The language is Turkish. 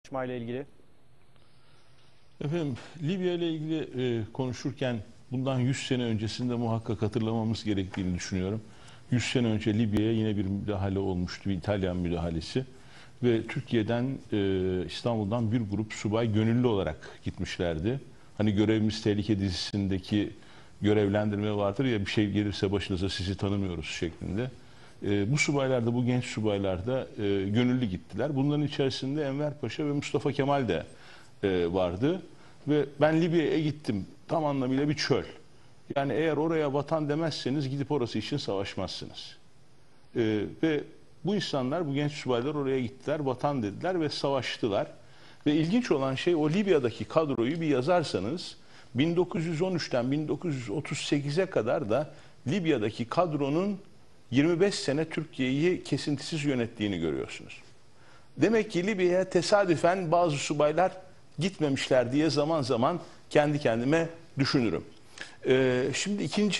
ile ilgili. Efendim, Libya ile ilgili konuşurken bundan 100 sene öncesinde muhakkak hatırlamamız gerektiğini düşünüyorum. 100 sene önce Libya'ya yine bir müdahale olmuştu, bir İtalyan müdahalesi. Ve Türkiye'den, İstanbul'dan bir grup subay gönüllü olarak gitmişlerdi. Hani Görevimiz Tehlike dizisindeki görevlendirme vardır ya, bir şey gelirse başınıza sizi tanımıyoruz şeklinde. Bu subaylar da, bu genç subaylar da gönüllü gittiler. Bunların içerisinde Enver Paşa ve Mustafa Kemal de vardı. Ve ben Libya'ya gittim. Tam anlamıyla bir çöl. Yani eğer oraya vatan demezseniz gidip orası için savaşmazsınız. Ve bu insanlar, bu genç subaylar oraya gittiler, vatan dediler ve savaştılar. Ve ilginç olan şey, o Libya'daki kadroyu bir yazarsanız 1913'ten 1938'e kadar da Libya'daki kadronun 25 sene Türkiye'yi kesintisiz yönettiğini görüyorsunuz. Demek ki Libya'ya tesadüfen bazı subaylar gitmemişler diye zaman zaman kendi kendime düşünürüm. Şimdi ikinci